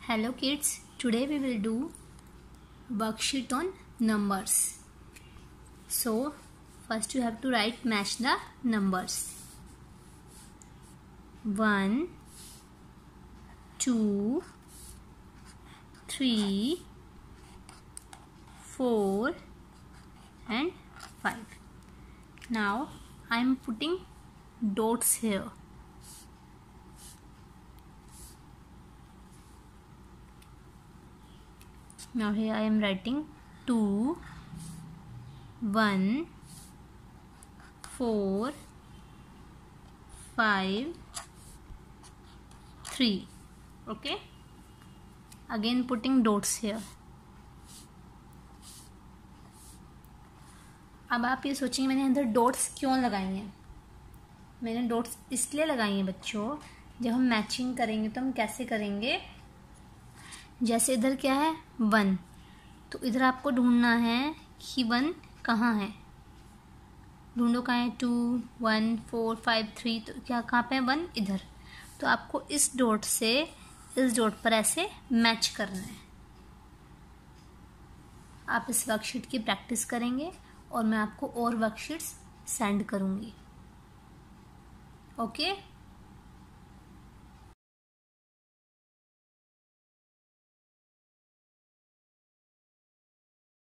Hello kids, today we will do worksheet on numbers. So first you have to match the numbers. 1, 2, 3, 4 and 5. Now I am putting dots here. Now here I am writing 2, 1, 4, 5, 3. Okay. Again putting dots here. अब आप ये सोचेंगे मैंने अंदर dots क्यों लगाई हैं। मैंने डॉट्स इसलिए लगाई हैं बच्चों, जब हम मैचिंग करेंगे तो हम कैसे करेंगे। जैसे इधर क्या है 1, तो इधर आपको ढूंढना है कि 1 कहाँ है। ढूंढो कहाँ है 2, 1, 4, 5, 3, तो क्या कहाँ पे है 1 इधर। तो आपको इस डॉट से इस डॉट पर ऐसे मैच करना है। आप इस वर्कशीट की प्रैक्टिस करेंगे और मैं आपको और वर्कशीट्स सेंड करूँगी। ओके।